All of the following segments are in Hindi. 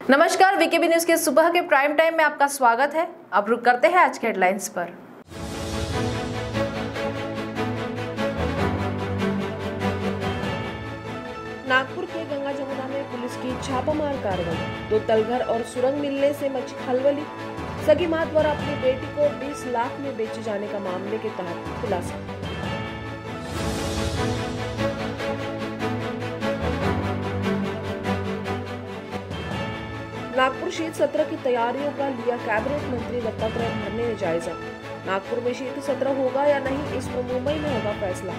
नमस्कार, वीकेबी न्यूज के सुबह के प्राइम टाइम में आपका स्वागत है। अब रुक करते हैं आज के हेडलाइंस पर। नागपुर के गंगा जमुना में पुलिस की छापामार कार्रवाई। 2 तलघर और सुरंग मिलने से मची खलबली। सगी मां द्वारा अपनी बेटी को 20 लाख में बेचे जाने का मामले के तहत खुलासा। नागपुर शीत सत्र की तैयारियों का लिया कैबिनेट मंत्री दत्तात्रेय भरने ने जायजा। नागपुर में शीत सत्र होगा या नहीं, इस पर मुंबई में होगा फैसला।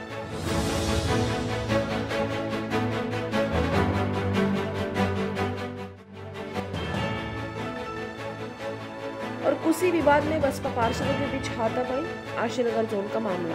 और कुशी विवाद में बसपा पार्षदों के बीच हाथापाई, आशीनगर जोन का मामला।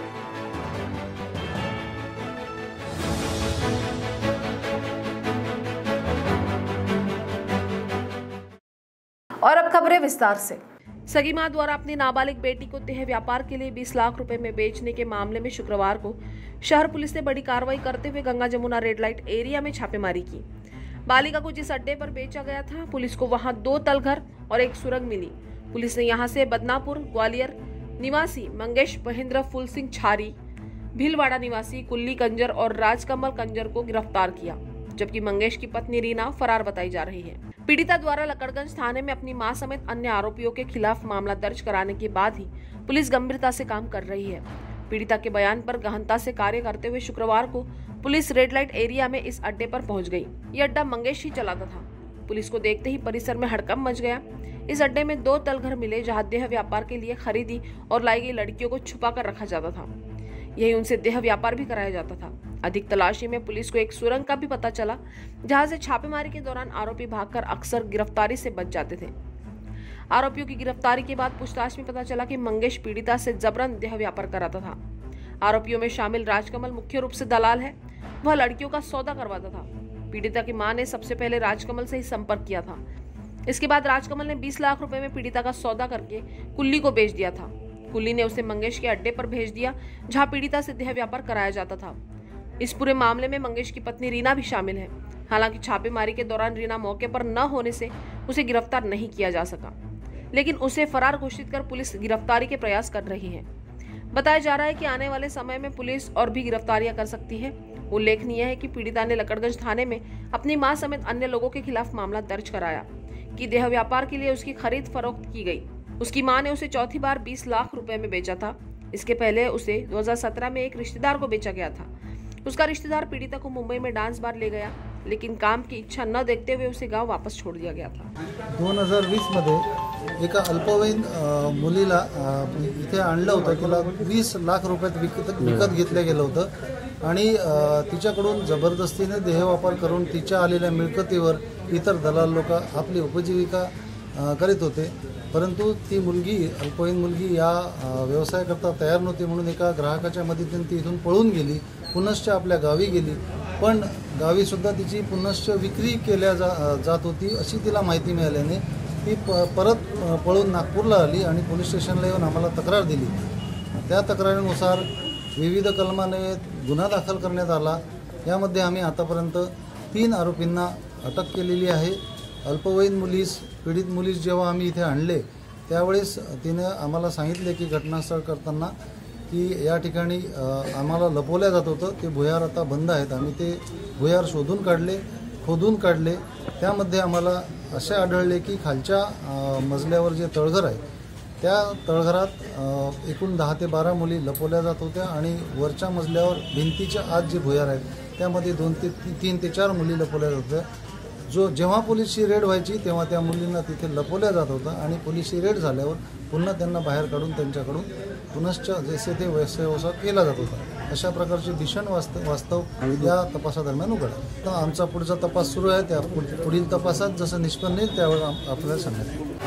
और अब खबरें विस्तार से। सगी मां द्वारा अपनी नाबालिग बेटी को देह व्यापार के लिए 20 लाख रुपए में बेचने के मामले में शुक्रवार को शहर पुलिस ने बड़ी कार्रवाई करते हुए Ganga Jamuna red light area में छापेमारी की। बालिका को जिस अड्डे पर बेचा गया था, पुलिस को वहां 2 तलघर और 1 सुरंग मिली। पुलिस ने यहां से बदनापुर ग्वालियर निवासी मंगेश महेंद्र फूल सिंह छारी, भीलवाड़ा निवासी कुल्ली कंजर और राजकमल कंजर को गिरफ्तार किया, जबकि मंगेश की पत्नी रीना फरार बताई जा रही है। पीड़िता द्वारा लकड़गंज थाने में अपनी मां समेत अन्य आरोपियों के खिलाफ मामला दर्ज कराने के बाद ही पुलिस गंभीरता से काम कर रही है। पीड़िता के बयान पर गहनता से कार्य करते हुए शुक्रवार को पुलिस रेड लाइट एरिया में इस अड्डे पर पहुंच गई। ये अड्डा मंगेश ही चलाता था। पुलिस को देखते ही परिसर में हड़कंप मच गया। इस अड्डे में 2 तलघर मिले, जहां देह व्यापार के लिए खरीदी और लाई गई लड़कियों को छुपा कर रखा जाता था। यही उनसे देह व्यापार भी कराया जाता था। अधिक तलाशी में पुलिस को एक सुरंग का भी पता चला, जहां से छापेमारी के दौरान आरोपी भागकर अक्सर गिरफ्तारी से बच जाते थे। आरोपियों की गिरफ्तारी के बाद पूछताछ में पता चला कि मंगेश पीड़िता से जबरन देह व्यापार कराता था। आरोपियों में शामिल राजकमल मुख्य रूप से दलाल है। वह लड़कियों का सौदा करवाता था। पीड़िता की मां ने सबसे पहले राजकमल से ही संपर्क किया था। इसके बाद राजकमल ने 20 लाख रुपए में पीड़िता का सौदा करके कुल्ली को बेच दिया था। कुल्ली ने उसे मंगेश के अड्डे पर भेज दिया, जहां पीड़िता से देह व्यापार कराया जाता था। इस पूरे मामले में मंगेश की पत्नी रीना भी शामिल है। हालांकि छापेमारी के दौरान रीना मौके पर न होने से उसे गिरफ्तार नहीं किया जा सका, लेकिन उसे फरार घोषित कर पुलिस गिरफ्तारी के प्रयास कर रही है। बताया जा रहा है कि आने वाले समय में पुलिस और भी गिरफ्तारियां कर सकती है। उल्लेखनीय है कि पीड़िता ने लकड़गंज थाने में अपनी मां समेत अन्य लोगों के खिलाफ मामला दर्ज कराया कि देह व्यापार के लिए उसकी खरीद फरोख्त की गई। उसकी मां ने उसे चौथी बार 20 लाख रुपए में बेचा था। इसके पहले उसे 2017 में एक रिश्तेदार को बेचा गया था। उसका रिश्तेदार पीड़िता को मुंबई में डांस बार ले गया, लेकिन काम की इच्छा न देखते हुए उसे गांव वापस छोड़ दिया गया था। 2020 मध्ये एका अल्पवयीन मुलीला इथे आणलं होतं। तिला 20 लाख रुपयात विकत घेतलं गेलं होतं आणि तिच्याकडून जबरदस्तीने देहव्यापार करून तिच्या आलेल्या मिळकतीवर इतर दलाल लोक आपली उपजीविका करीत होते। परंतु ती मुलगी, अल्पवयीन मुलगी, या व्यवसायाकरता तयार नव्हती म्हणून एका ग्राहकाच्या मदतीने ती इथून पळून गेली, पुनश्च आपल्या गावी गेली। पण गावी सुद्धा तिची पुनश्च विक्री केल्या जात होती अशी तिला माहिती मिळाल्याने ती परत पळून नागपूरला आली आणि पोलीस स्टेशनला येऊन आम्हाला तक्रार दिली। त्या तक्रारीनुसार विविध कलमाने गुन्हा दाखल करण्यात आला। यामध्ये आम्ही आतापर्यंत 3 आरोपींना अटक केलेली आहे। अल्पवयीन मुलीस, पीडित मुलीस जेव्हा आम्ही इथे आणले त्यावेळेस तिने आम्हाला सांगितले की घटनास्थळ करताना की या ठिकाणी आम्हाला लपवल्या जात होतं, ते भुयार आता बंद आहेत। आम्ही ते भुयार शोधून काढले, खोदून काढले। त्यामध्ये आम्हाला असे आढळले की खालच्या मजल्यावर जे तळघर आहे त्या तळघरात एकूण 10 ते 12 मुली लपवल्या जात होत्या आणि वरच्या मजल्यावर भिंतीच्या आत जे भुयार आहेत त्यामध्ये 3 ते 4 मुली लपवल्या जात होत्या। जेव्हा पोलीसची रेड व्हायची तेव्हा त्या मुलींना तिथे लपवल्या जात होतं आणि पोलीसची रेड झाल्यावर पुन्हा त्यांना बाहेर काढून त्यांच्याकडून पुनश्च जसे ते व्यवसाय केला जात होता। अशा प्रकारचे भीषण वास्तव या तपासादरम्यान उघडले। तर आमचा पुढचा तपास सुरू आहे। त्या पुढील तपासात जसं निष्पन्न येईल त्यावर आपल्याला सांगण्यात।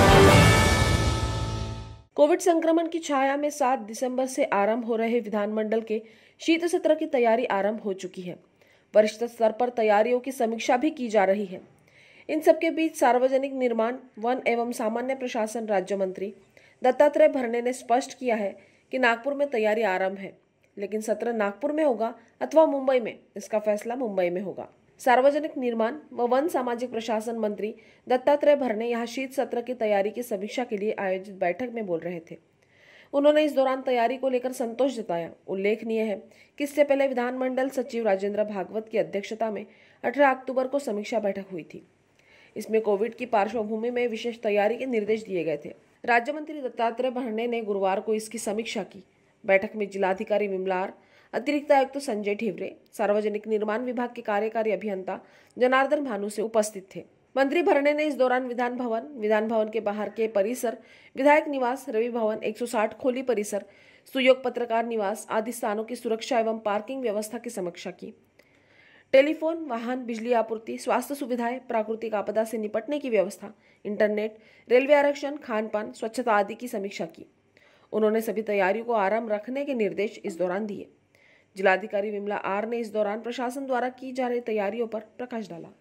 कोविड संक्रमण की छाया में 7 दिसंबर से आरंभ हो रहे विधानमंडल के शीत सत्र की तैयारी आरंभ हो चुकी है। वरिष्ठ स्तर पर तैयारियों की समीक्षा भी की जा रही है। इन सबके बीच सार्वजनिक निर्माण, वन एवं सामान्य प्रशासन राज्य मंत्री दत्तात्रेय भरने ने स्पष्ट किया है कि नागपुर में तैयारी आरंभ है, लेकिन सत्र नागपुर में होगा अथवा मुंबई में, इसका फैसला मुंबई में होगा। सार्वजनिक निर्माण व वन सामाजिक प्रशासन मंत्री दत्तात्रेय भरणे यहाँ शीत सत्र की तैयारी की समीक्षा के लिए आयोजित बैठक में बोल रहे थे। उन्होंने इस दौरान तैयारी को लेकर संतोष जताया। उल्लेखनीय है कि इससे पहले विधानमंडल सचिव राजेंद्र भागवत की अध्यक्षता में 18 अक्टूबर को समीक्षा बैठक हुई थी। इसमें कोविड की पार्श्वभूमि में विशेष तैयारी के निर्देश दिए गए थे। राज्य मंत्री दत्तात्रेय भरणे ने गुरुवार को इसकी समीक्षा की। बैठक में जिलाधिकारी विमलार, अतिरिक्त आयुक्त संजय ठिवरे, सार्वजनिक निर्माण विभाग के कार्यकारी अभियंता जनार्दन भानु से उपस्थित थे। मंत्री भरणे ने इस दौरान विधान भवन के बाहर के परिसर, विधायक निवास, रवि भवन, 160 खोली परिसर, सुयोग पत्रकार निवास आदि स्थानों की सुरक्षा एवं पार्किंग व्यवस्था की समीक्षा की। टेलीफोन, वाहन, बिजली आपूर्ति, स्वास्थ्य सुविधाएं, प्राकृतिक आपदा से निपटने की व्यवस्था, इंटरनेट, रेलवे आरक्षण, खान-पान, स्वच्छता आदि की समीक्षा की। उन्होंने सभी तैयारियों को आरंभ रखने के निर्देश इस दौरान दिए। जिलाधिकारी विमला आर ने इस दौरान प्रशासन द्वारा की जा रही तैयारियों पर प्रकाश डाला।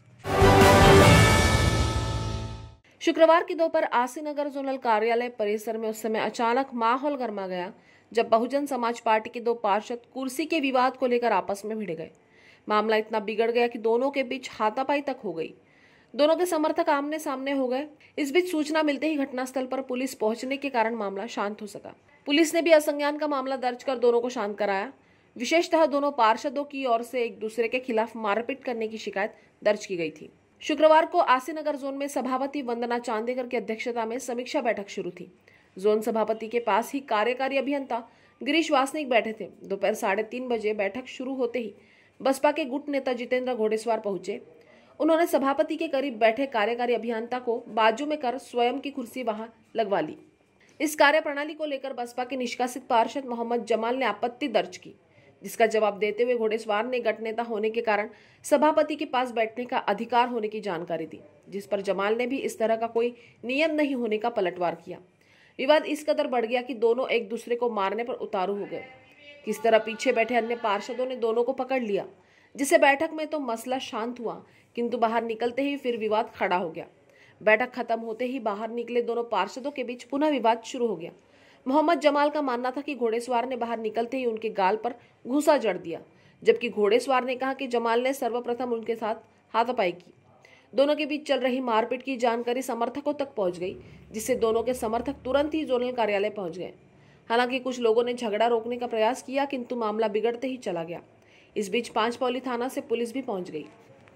शुक्रवार की दोपहर आसीनगर जोनल कार्यालय परिसर में उस समय अचानक माहौल गर्मा गया जब बहुजन समाज पार्टी के 2 पार्षद कुर्सी के विवाद को लेकर आपस में भिड़ गए। मामला इतना बिगड़ गया कि दोनों के बीच हाथापाई तक हो गई। दोनों के समर्थक आमने सामने हो गए। इस बीच सूचना मिलते ही घटनास्थल पर पुलिस पहुंचने के कारण मामला शांत हो सका। पुलिस ने भी असंज्ञान का मामला दर्ज कर दोनों को शांत कराया। विशेषतः दोनों पार्षदों की ओर से एक दूसरे के खिलाफ मारपीट करने की शिकायत दर्ज की गई थी। शुक्रवार को आसीनगर जोन में सभापति वंदना चांदेकर की अध्यक्षता में समीक्षा बैठक शुरू थी। जोन सभापति के पास ही कार्यकारी अभियंता गिरीश वासनिक बैठे थे। दोपहर 3:30 बजे बैठक शुरू होते ही बसपा के गुट नेता जितेंद्र घोड़ेस्वार पहुंचे। उन्होंने सभापति के करीब बैठे कार्यकारी अभियंता को बाजू में कर स्वयं की कुर्सी वहां लगवा ली। इस कार्यप्रणाली को लेकर बसपा के निष्कासित पार्षद मोहम्मद जमाल ने आपत्ति दर्ज की, जिसका जवाब देते हुए घोड़ेस्वार ने गट नेता होने के कारण सभापति के पास बैठने का अधिकार होने की जानकारी दी, जिस पर जमाल ने भी इस तरह का कोई नियम नहीं होने का पलटवार किया। विवाद इस कदर बढ़ गया कि दोनों एक दूसरे को मारने पर उतारू हो गए। किस तरह पीछे बैठे अन्य पार्षदों ने दोनों को पकड़ लिया, जिससे बैठक में तो मसला शांत हुआ, किंतु बाहर निकलते ही फिर विवाद खड़ा हो गया। बैठक खत्म होते ही बाहर निकले दोनों पार्षदों के बीच पुनः विवाद शुरू हो गया। मोहम्मद जमाल का मानना था कि घोड़ेस्वार ने बाहर निकलते ही उनके गाल पर घूंसा जड़ दिया, जबकि घोड़ेस्वार ने कहा कि जमाल ने सर्वप्रथम उनके साथ हाथापाई की। दोनों के बीच चल रही मारपीट की जानकारी समर्थकों तक पहुंच गई, जिससे दोनों के समर्थक तुरंत ही जोनल कार्यालय पहुंच गए। हालांकि कुछ लोगों ने झगड़ा रोकने का प्रयास किया, किंतु मामला बिगड़ते ही चला गया। इस बीच 5 पौली थाना से पुलिस भी पहुंच गई।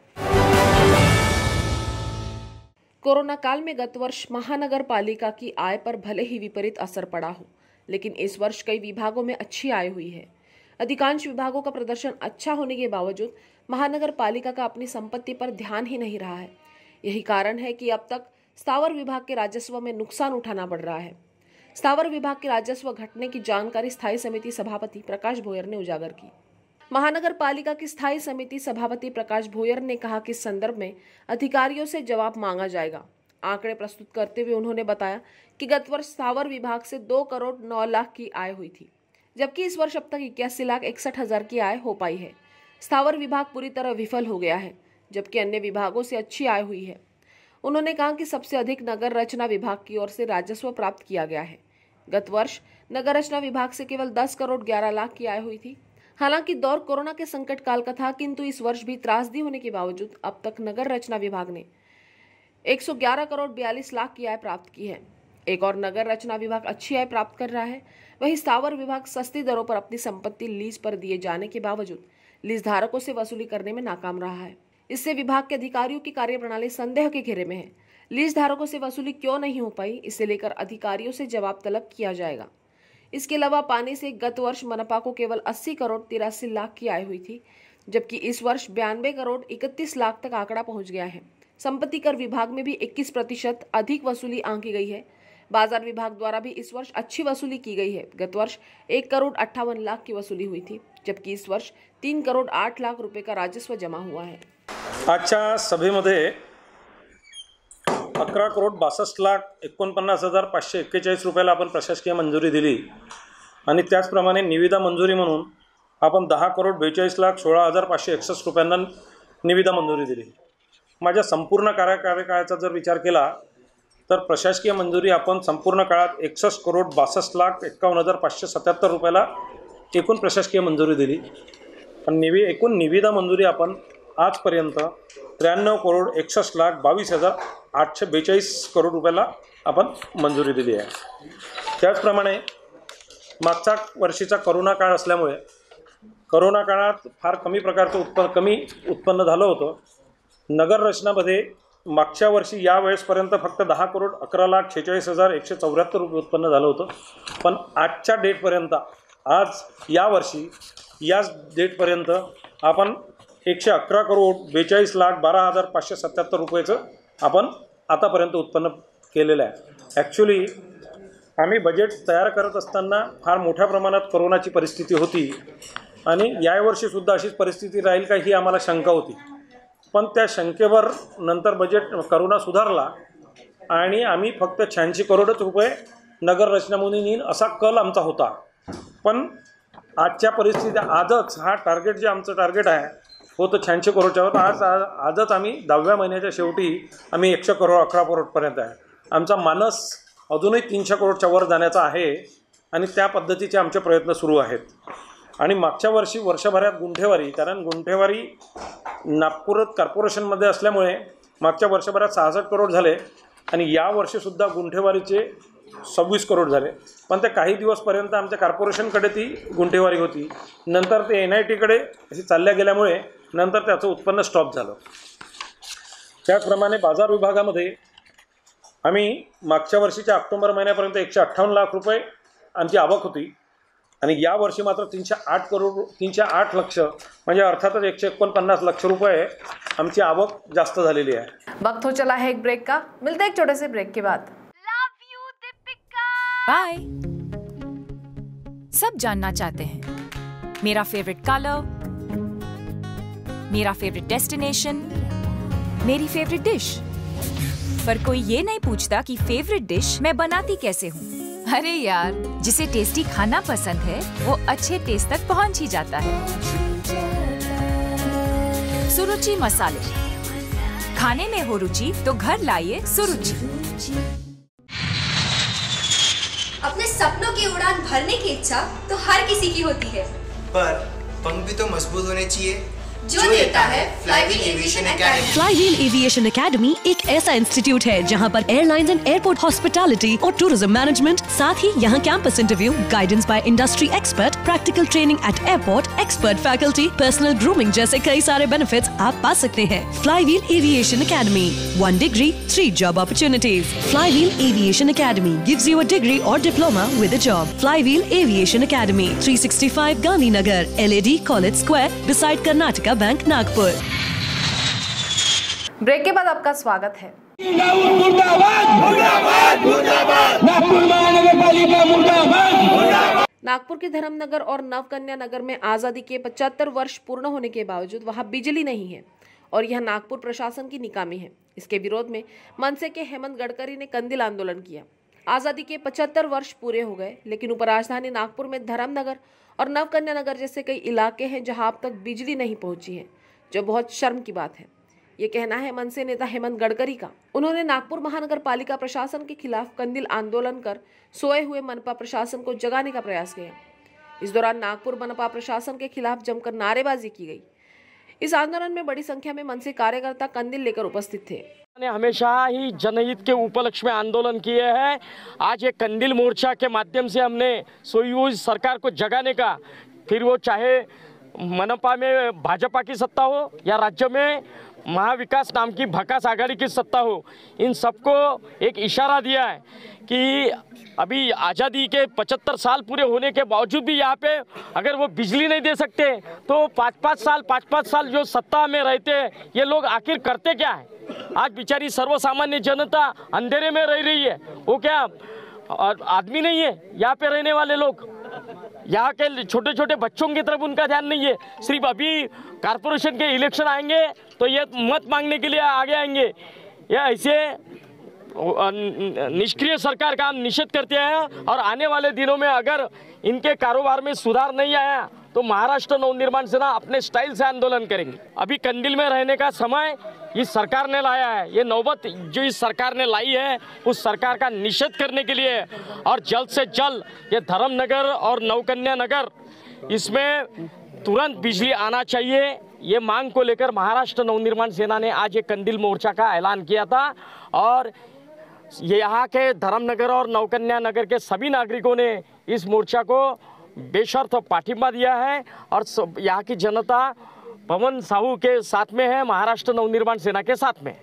कोरोना काल में गत वर्ष महानगर पालिका की आय पर भले ही विपरीत असर पड़ा हो, लेकिन इस वर्ष कई विभागों में अच्छी आय हुई है। अधिकांश विभागों का प्रदर्शन अच्छा होने के बावजूद महानगर पालिका का अपनी संपत्ति पर ध्यान ही नहीं रहा है। यही कारण है कि अब तक स्थावर विभाग के राजस्व में नुकसान उठाना पड़ रहा है। स्थावर विभाग के राजस्व घटने की जानकारी स्थायी समिति सभापति प्रकाश भोयर ने उजागर की। महानगर पालिका की स्थायी समिति सभापति प्रकाश भोयर ने कहा कि इस संदर्भ में अधिकारियों से जवाब मांगा जाएगा। आंकड़े प्रस्तुत करते हुए उन्होंने बताया कि गत वर्ष स्थावर विभाग से 2 करोड़ 9 लाख की आय हुई थी, जबकि इस वर्ष अब तक 81,61,000 की आय हो पाई है। स्थावर विभाग पूरी तरह विफल हो गया है, जबकि अन्य विभागों से अच्छी आय हुई है। उन्होंने कहा कि सबसे अधिक नगर रचना विभाग की ओर से राजस्व प्राप्त किया गया है। गत वर्ष नगर रचना विभाग से केवल 10 करोड़ 11 लाख की आय हुई थी। हालांकि दौर कोरोना के संकट काल का था, किंतु इस वर्ष भी त्रासदी होने के बावजूद अब तक नगर रचना विभाग ने 111 करोड़ 42 लाख की आय प्राप्त की है। एक और नगर रचना विभाग अच्छी आय प्राप्त कर रहा है, वहीं स्थावर विभाग सस्ती दरों पर अपनी संपत्ति लीज पर दिए जाने के बावजूद लीज धारकों से वसूली करने में नाकाम रहा है। इससे विभाग के अधिकारियों की कार्यप्रणाली संदेह के घेरे में है। लीज धारकों से वसूली क्यों नहीं हो पाई, इसे लेकर अधिकारियों से जवाब तलब किया जाएगा। इसके अलावा पानी से गत वर्ष मनपा को केवल 80 करोड़ 83 लाख की आय हुई थी, जबकि इस वर्ष 92 करोड़ 31 लाख तक आंकड़ा पहुंच गया है। संपत्ति कर विभाग में भी 21% अधिक वसूली आंकी गई है। बाजार विभाग द्वारा भी इस वर्ष अच्छी वसूली की गई है। गत वर्ष 1 करोड़ 58 लाख की वसूली हुई थी, जबकि इस वर्ष 3 करोड़ 8 लाख रुपए का राजस्व जमा हुआ है। आजच्या सभेमध्ये 11 करोड 62,49,541 रुपयाला आपण प्रशासकीय मंजुरी दिली आणि त्याचप्रमाणे निविदा मंजुरी म्हणून आपण 10 करोड 42,16,561 रुपयांना निविदा मंजुरी दिली। माझ्या संपूर्ण कार्यकाळाचा जर विचार केला तर प्रशासकीय मंजुरी आपण संपूर्ण काळात 61 करोड 62,51,577 रुपयाला एकूण प्रशासकीय मंजुरी दिली आणि एकूण निविदा मंजुरी आपण आजपर्यंत 93,61,22,842 करोड रुपयाला आपण मंजुरी दिली आहे। त्याचप्रमाणे मागच्या वर्षीचा करोना काळ असल्यामुळे करोना काळात फार कमी प्रकारचं उत्पन्न झालं होतं। नगर रचनामध्ये मागच्या वर्षी या वेळेसपर्यंत फक्त 10,11,46,174 रुपये उत्पन्न झालं होतं, पण आजच्या डेटपर्यंत आज यावर्षी याच डेटपर्यंत आपण 111,42,12,577 रुपयाचं आपण आतापर्यंत उत्पन्न केलेलं आहे। ॲक्च्युली आम्ही बजेट तयार करत असताना फार मोठ्या प्रमाणात कोरोनाची परिस्थिती होती आणि यावर्षीसुद्धा अशीच परिस्थिती राहील का ही आम्हाला शंका होती, पण त्या शंकेवर नंतर बजेट करोना सुधारला आणि आम्ही फक्त 86 करोडच रुपये नगर रचनामधून येईन असा कल आमचा होता। पण आजच्या परिस्थितीत आजच हा टार्गेट जे आमचं टार्गेट आहे होतं 86 करोडच्या होतं, आजच आम्ही 10व्या महिन्याच्या शेवटी आम्ही 100 करोड 11 करोडपर्यंत आहे। आमचा मानस अजूनही 300 करोडच्या वर जाण्याचा आहे आणि त्या पद्धतीचे आमचे प्रयत्न सुरू आहेत। आणि मागच्या वर्षी वर्षभरात गुंठेवारी, कारण गुंठेवारी नागपूर कॉर्पोरेशनमध्ये असल्यामुळे मागच्या वर्षभरात 66 करोड झाले आणि या वर्षीसुद्धा गुंठेवारीचे 26 करोड झाले, पण ते काही दिवसपर्यंत आमच्या कॉर्पोरेशनकडे ती गुंठेवारी होती, नंतर ते NITकडे अशी चालल्या गेल्यामुळे नंतर त्याचं उत्पन्न स्टॉप झालं। त्याचप्रमाणे बाजार विभागामध्ये आम्ही मागच्या वर्षीच्या ऑक्टोबर महिन्यापर्यंत 158 लाख रुपये आमची आवक होती आणि या वर्षी मात्र 308 लक्ष म्हणजे अर्थातच 149 लक्ष रुपये आमची आवक जास्त झालेली आहे। वक्त हो चला है एक ब्रेक का, मिलते हैं एक छोटे से ब्रेक के बाद। बाय। सब जानना चाहते हैं मेरा फेवरेट कलर, मेरा फेवरेट डेस्टिनेशन, मेरी फेवरेट डिश, पर कोई ये नहीं पूछता कि फेवरेट डिश मैं बनाती कैसे हूँ। अरे यार, जिसे टेस्टी खाना पसंद है वो अच्छे टेस्ट तक पहुँच ही जाता है। सुरुचि मसाले, खाने में हो रुचि तो घर लाइए सुरुचि। अपने सपनों की उड़ान भरने की इच्छा तो हर किसी की होती है, पर पंख भी तो मजबूत होने चाहिए, जो देता है flywheel aviation academy. Flywheel aviation academy एक ऐसा इंस्टीट्यूट है जहां पर एयरलाइंस एंड एयरपोर्ट हॉस्पिटैलिटी और टूरिज्म मैनेजमेंट, साथ ही यहां campus interview, guidance by industry expert, practical training at airport, expert faculty, personal grooming जैसे कई सारे बेनिफिट्स आप पा सकते हैं। Flywheel aviation academy, 1 degree 3 job opportunities. Flywheel aviation academy gives you a degree और diploma with a job. Flywheel aviation academy, 365 Gandhinagar, LAD college square, beside Karnataka bank, Nagpur. Break के बाद आपका स्वागत है। नागपुर के धर्मनगर और नवकन्या नगर में आज़ादी के 75 वर्ष पूर्ण होने के बावजूद वहां बिजली नहीं है और यह नागपुर प्रशासन की नाकामी है। इसके विरोध में मनसे के हेमंत गडकरी ने कंदिल आंदोलन किया। आज़ादी के 75 वर्ष पूरे हो गए, लेकिन उपराजधानी नागपुर में धर्मनगर और नवकन्या नगर जैसे कई इलाके हैं जहां अब तक बिजली नहीं पहुंची है, जो बहुत शर्म की बात है। ये कहना है मनसे नेता हेमंत गडकरी का। उन्होंने नागपुर महानगर पालिका प्रशासन के खिलाफ कंदिल आंदोलन कर सोए हुए मनपा प्रशासन को जगाने का प्रयास किया। इस दौरान नागपुर मनपा प्रशासन के खिलाफ जमकर नारेबाजी की गई। इस आंदोलन में बड़ी संख्या में मनसे कार्यकर्ता कंदिल लेकर उपस्थित थे। ने हमेशा ही जनहित के उपलक्ष्य में आंदोलन किए हैं। आज एक कंदिल मोर्चा के माध्यम से हमने सोई हुई सरकार को जगाने का, फिर वो चाहे मनपा में भाजपा की सत्ता हो या राज्य में महाविकास नाम की भकास आघाड़ी की सत्ता हो, इन सबको एक इशारा दिया है कि अभी आज़ादी के 75 साल पूरे होने के बावजूद भी यहाँ पे अगर वो बिजली नहीं दे सकते तो 5-5 साल जो सत्ता में रहते ये लोग आखिर करते क्या है। आज बेचारी सर्वसामान्य जनता अंधेरे में रह रही है। वो क्या आदमी नहीं है यहाँ पे रहने वाले लोग, यहाँ के छोटे छोटे बच्चों की तरफ उनका ध्यान नहीं है। सिर्फ अभी कॉर्पोरेशन के इलेक्शन आएंगे तो ये मत मांगने के लिए आगे आएंगे। या ऐसे निष्क्रिय सरकार का हम निषेध करते हैं और आने वाले दिनों में अगर इनके कारोबार में सुधार नहीं आया तो महाराष्ट्र नवनिर्माण सेना अपने स्टाइल से आंदोलन करेंगे। अभी कंदिल में रहने का समय इस सरकार ने लाया है। ये नौबत जो इस सरकार ने लाई है उस सरकार का निषेध करने के लिए और जल्द से जल्द ये धर्मनगर और नवकन्या नगर इसमें तुरंत बिजली आना चाहिए। ये मांग को लेकर महाराष्ट्र नवनिर्माण सेना ने आज एक कंदील मोर्चा का ऐलान किया था और ये यहाँ के धर्मनगर और नौकन्या नगर के सभी नागरिकों ने इस मोर्चा को बेशर्त पाठिंबा दिया है और यहाँ की जनता पवन साहू के साथ में है, महाराष्ट्र नवनिर्माण सेना के साथ में।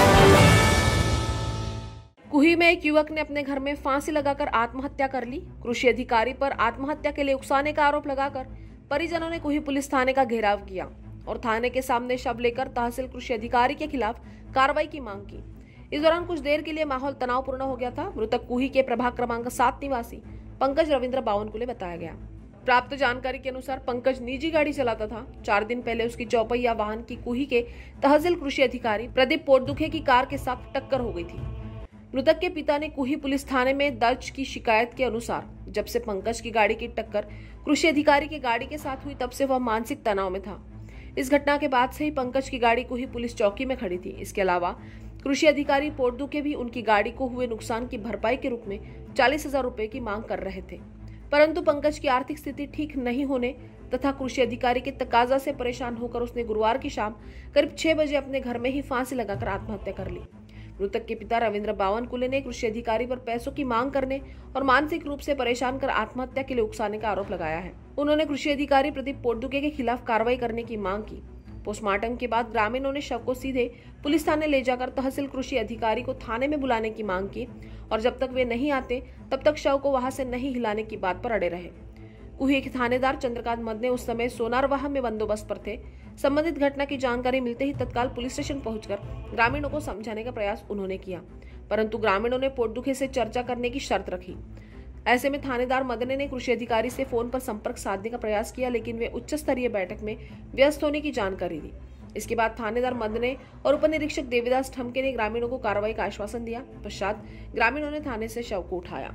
कुही में एक युवक ने अपने घर में फांसी लगाकर आत्महत्या कर ली। कृषि अधिकारी पर आत्महत्या के लिए उकसाने का आरोप लगाकर परिजनों ने कुही पुलिस थाने का घेराव किया और थाने के सामने शव लेकर तहसील कृषि अधिकारी के खिलाफ कार्रवाई की मांग की। इस दौरान कुछ देर के लिए माहौल तनावपूर्ण हो गया था। मृतक कुही के प्रभाग क्रमांक 7 निवासी पंकज रविंद्र बावनकुले बताया गया। प्राप्त जानकारी के अनुसार पंकज निजी गाड़ी चलाता था। 4 दिन पहले उसकी चौपहिया वाहन की कुही के तहसील कृषि अधिकारी प्रदीप पोटदुखे की कार के साथ टक्कर हो गई थी। मृतक के पिता ने कुही पुलिस थाने में दर्ज की शिकायत के अनुसार जब से पंकज की गाड़ी की टक्कर कृषि अधिकारी की गाड़ी के साथ हुई, तब से वह मानसिक तनाव में था। इस घटना के बाद से ही पंकज की गाड़ी कुही पुलिस चौकी में खड़ी थी। इसके अलावा कृषि अधिकारी पोटदुखे भी उनकी गाड़ी को हुए नुकसान की भरपाई के रूप में 40,000 रुपए की मांग कर रहे थे, परंतु पंकज की आर्थिक स्थिति ठीक नहीं होने तथा कृषि अधिकारी के तकाजा से परेशान होकर उसने गुरुवार की शाम करीब 6 बजे अपने घर में ही फांसी लगाकर आत्महत्या कर ली। मृतक के पिता रविंद्र बावनकुले ने कृषि अधिकारी पर पैसों की मांग करने और मानसिक रूप से परेशान कर आत्महत्या के लिए उकसाने का आरोप लगाया है। उन्होंने कृषि अधिकारी प्रदीप पोटदुखे के खिलाफ कार्रवाई करने की मांग की। पोस्टमार्टम के बाद ग्रामीणों ने शव को सीधे पुलिस थाने ले जाकर तहसील कृषि अधिकारी को थाने में बुलाने की मांग की और जब तक वे नहीं आते तब तक शव को वहां से नहीं हिलाने की बात पर अड़े रहे। कुही के थानेदार चंद्रकांत मद ने उस समय सोनारवाह में बंदोबस्त पर थे। संबंधित घटना की जानकारी मिलते ही तत्काल पुलिस स्टेशन पहुंचकर ग्रामीणों को समझाने का प्रयास उन्होंने किया, परंतु ग्रामीणों ने पोटदुखे से चर्चा करने की शर्त रखी। ऐसे में थानेदार मदने ने कृषि अधिकारी से फोन पर संपर्क साधने का प्रयास किया, लेकिन वे उच्च स्तरीय बैठक में व्यस्त होने की जानकारी दी। इसके बाद थानेदार मदने और उप निरीक्षक देवीदास ठमके ने ग्रामीणों को कार्रवाई का आश्वासन दिया। पश्चात ग्रामीणों ने थाने से शव को उठाया।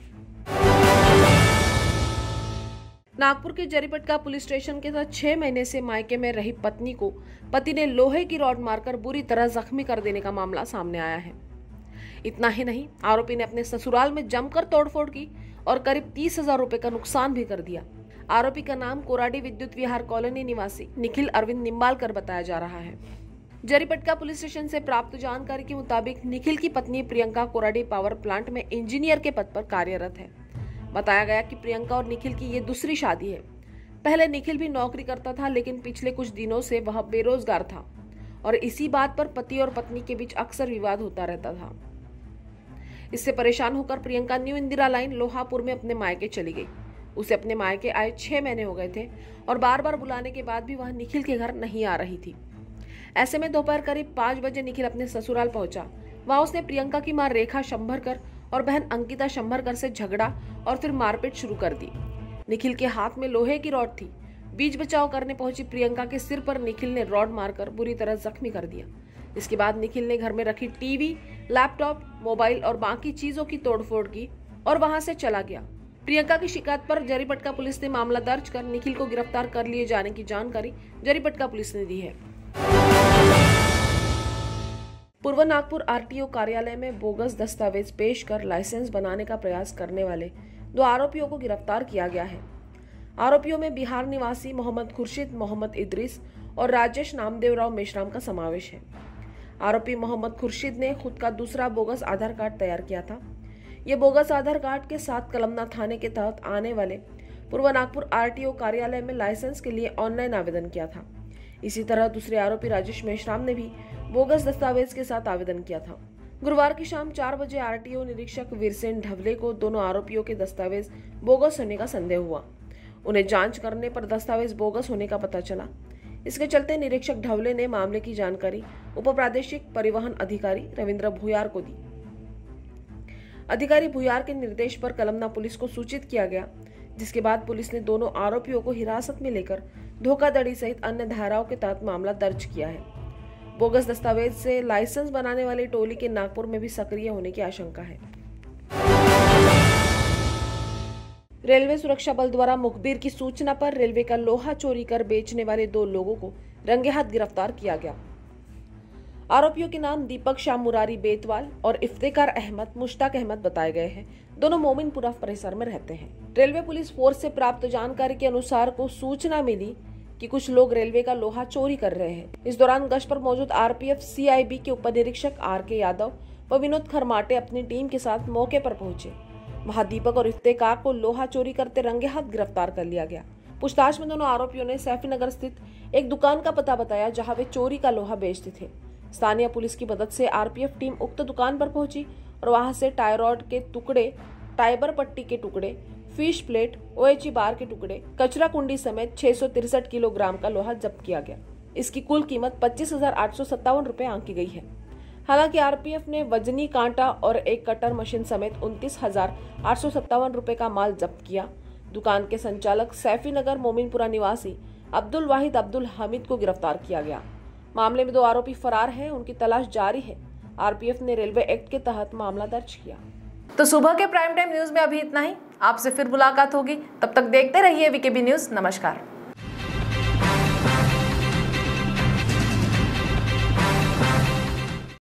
नागपुर के जरीपटका पुलिस स्टेशन के तहत 6 महीने से मायके में रही पत्नी को पति ने लोहे की रॉड मारकर बुरी तरह जख्मी कर देने का मामला सामने आया है। इतना ही नहीं, आरोपी ने अपने ससुराल में जमकर तोड़फोड़ की और करीब 30,000 रुपए का नुकसान भी कर दिया। आरोपी का नाम कोराडी विद्युत विहार कॉलोनी निवासी निखिल अरविंद निम्बालकर बताया जा रहा है। जरीपटका पुलिस स्टेशन से प्राप्त जानकारी के मुताबिक निखिल की पत्नी प्रियंका कोराडी पावर प्लांट में इंजीनियर के पद पर कार्यरत है। बताया गया कि प्रियंका और निखिल की ये दूसरी शादी है। पहले निखिल भी नौकरी करता था, लेकिन पिछले कुछ दिनों से वह बेरोजगार था और इसी बात पर पति और पत्नी के बीच अक्सर विवाद होता रहता था। इससे परेशान होकर प्रियंका न्यू इंदिरा लाइन लोहापुर में अपने मायके चली गई। उसे अपने मायके आए 6 महीने हो गए थे और बार बार बुलाने के बाद भी वह निखिल के घर नहीं आ रही थी। ऐसे में दोपहर करीब 5 बजे निखिल अपने ससुराल पहुंचा। वहां उसने प्रियंका की मां रेखा शंभरकर और बहन अंकिता शंभरकर से झगड़ा और फिर मारपीट शुरू कर दी। निखिल के हाथ में लोहे की रॉड थी। बीच बचाव करने पहुंची प्रियंका के सिर पर निखिल ने रॉड मारकर बुरी तरह जख्मी कर दिया। इसके बाद निखिल ने घर में रखी टीवी, लैपटॉप, मोबाइल और बाकी चीजों की तोड़फोड़ की और वहां से चला गया। प्रियंका की शिकायत पर जरीपटका पुलिस ने मामला दर्ज कर निखिल को गिरफ्तार कर लिए जाने की जानकारी जरीपटका पुलिस ने दी है। पूर्व नागपुर आरटीओ कार्यालय में बोगस दस्तावेज पेश कर लाइसेंस बनाने का प्रयास करने वाले 2 आरोपियों को गिरफ्तार किया गया है। आरोपियों में बिहार निवासी मोहम्मद खुर्शीद, मोहम्मद इद्रिस और राजेश नामदेवराव मेश्राम का समावेश है। आरोपी मोहम्मद खुर्शीद ने खुद का दूसरा बोगस आधार कार्ड तैयार किया था। ये बोगस आधार कार्ड के साथ कलमना थाने के तहत आने वाले पूर्व नागपुर आरटीओ कार्यालय में लाइसेंस के लिए ऑनलाइन आवेदन किया था। इसी तरह दूसरे आरोपी राजेश मेश्राम ने भी बोगस दस्तावेज के साथ आवेदन किया था। गुरुवार की शाम 4 बजे आरटीओ निरीक्षक वीरसेन ढवले को दोनों आरोपियों के दस्तावेज बोगस होने का संदेह हुआ। उन्हें जांच करने पर दस्तावेज बोगस होने का पता चला। इसके चलते निरीक्षक ढवले ने मामले की जानकारी उप प्रादेशिक परिवहन अधिकारी रविंद्र भुयार को दी। अधिकारी भुयार के निर्देश पर कलमना पुलिस को सूचित किया गया, जिसके बाद पुलिस ने दोनों आरोपियों को हिरासत में लेकर धोखाधड़ी सहित अन्य धाराओं के तहत मामला दर्ज किया है। बोगस दस्तावेज से लाइसेंस बनाने वाली टोली के नागपुर में भी सक्रिय होने की आशंका है। रेलवे सुरक्षा बल द्वारा मुखबिर की सूचना पर रेलवे का लोहा चोरी कर बेचने वाले 2 लोगों को रंगे हाथ गिरफ्तार किया गया। आरोपियों के नाम दीपक शाह मुरारी बेतवाल और इफ्तेकार अहमद मुश्ताक अहमद बताए गए हैं। दोनों मोमिनपुरा परिसर में रहते हैं। रेलवे पुलिस फोर्स से प्राप्त जानकारी के अनुसार को सूचना मिली कि कुछ लोग रेलवे का लोहा चोरी कर रहे हैं। इस दौरान गश्त पर मौजूद आरपीएफ सीआईबी के उपनिरीक्षक आर.के. यादव व विनोद खरमाटे अपनी टीम के साथ मौके पर पहुंचे। वहां दीपक और इफ्तेकार को लोहा चोरी करते रंगे हाथ गिरफ्तार कर लिया गया। पूछताछ में दोनों आरोपियों ने सैफीनगर स्थित एक दुकान का पता बताया जहां वे चोरी का लोहा बेचते थे। स्थानीय पुलिस की मदद से आरपीएफ टीम उक्त दुकान पर पहुंची और वहां से टाई रॉड के टुकड़े, टाइबर पट्टी के टुकड़े, फिश प्लेट, ओएचई बार के टुकड़े, कचरा कुंडी समेत 663 किलोग्राम का लोहा जब्त किया गया। इसकी कुल कीमत 25,857 रुपए आंकी गई है। हालांकि आरपीएफ ने वजनी कांटा और एक कटर मशीन समेत 29,857 रुपए का माल जब्त किया। दुकान के संचालक सैफीनगर मोमिनपुरा निवासी अब्दुल वाहिद अब्दुल हामिद को गिरफ्तार किया गया। मामले में 2 आरोपी फरार हैं, उनकी तलाश जारी है। आरपीएफ ने रेलवे एक्ट के तहत मामला दर्ज किया। तो सुबह के प्राइम टाइम न्यूज में अभी इतना ही। आपसे फिर मुलाकात होगी, तब तक देखते रहिए वीकेबी न्यूज। नमस्कार।